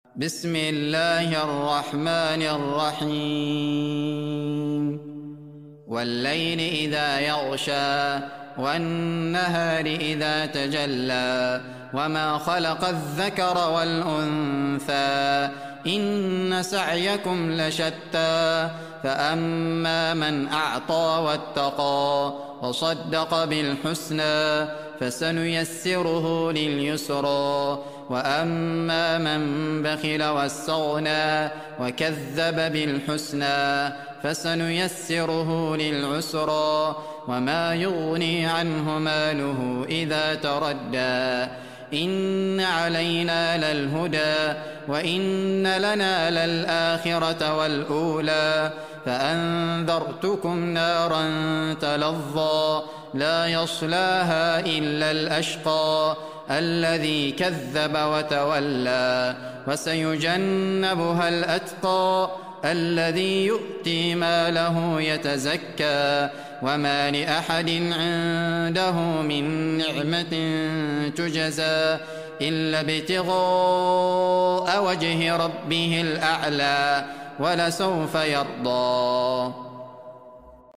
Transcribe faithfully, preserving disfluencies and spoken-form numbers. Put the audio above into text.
بسم الله الرحمن الرحيم والليل إذا يغشى والنهار إذا تجلى وما خلق الذكر والأنثى إن سعيكم لشتى فأما من أعطى واتقى وصدق بالحسنى فسنيسره لليسرى وأما من بخل واستغنى وكذب بالحسنى فسنيسره للعسرى وما يغني عنه ماله إذا تردى إن علينا للهدى وإن لنا للآخرة والأولى فأنذرتكم نارا تلظى لا يصلاها إلا الأشقى الذي كذب وتولى وسيجنبها الأتقى الذي يؤتي ماله يتزكى وما لأحد عنده من نعمة تجزى إلا ابتغاء وجه ربه الأعلى ولسوف يرضى.